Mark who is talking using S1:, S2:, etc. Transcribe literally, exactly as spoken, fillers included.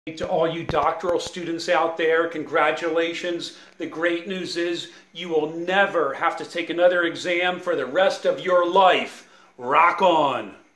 S1: To all you doctoral students out there, congratulations. The great news is you will never have to take another exam for the rest of your life. Rock on.